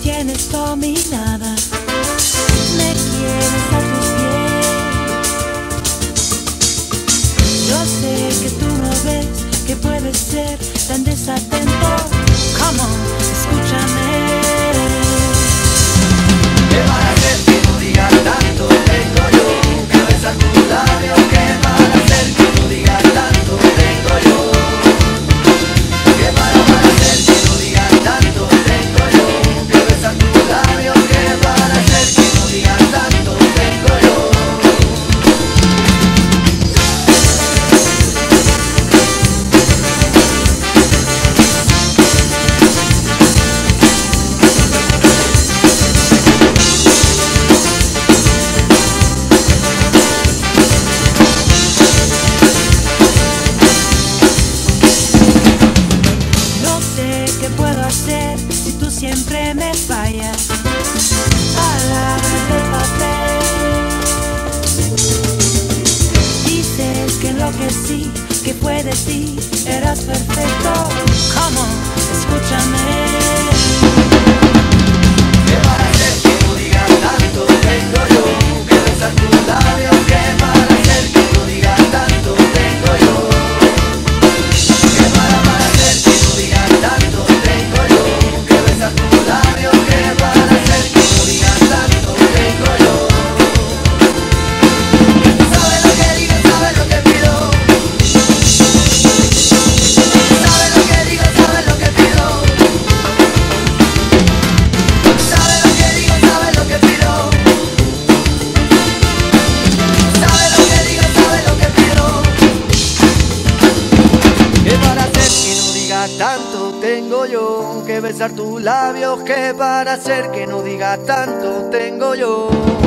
tienes dominada, me quieres a tus pies. Yo sé que tú no ves que puedes ser tan desatento. Come on, escúchame. ¿Qué van a hacer que no digas tanto? Tengo yo que besar tus labios. ¿Qué van a hacer que no digas tanto? Tengo yo. ¿Qué van a hacer que no digas tanto? Tengo yo que besar tus labios. ¿Qué van a hacer que no digas tanto? Tengo yo. ¿Qué puedo hacer si tú siempre me fallas? Palabras de papel. Dices que enloquecí, que fue de ti, eras perfecto. Come on, escúchame. ¿Qué van a hacer que no digas tanto? Tengo yo que besar tus labios. ¿Qué van a hacer que no digas tanto? Tengo yo. ¿Qué van a hacer que no digas tanto? Tengo yo que besar tus labios. ¿Qué van a hacer que no digas tanto? Tengo yo. ¿Sabes lo que digo? ¿Sabes lo que pido? ¿Sabes lo que digo? ¿Sabes lo que pido? ¿Sabes lo que digo? ¿Sabes lo que pido? ¿Sabes lo que digo? ¿Sabes lo que pido? ¿Qué para hacer que no digas tanto? Tengo yo que besar tus labios. ¿Qué para hacer que no digas tanto? Tengo yo.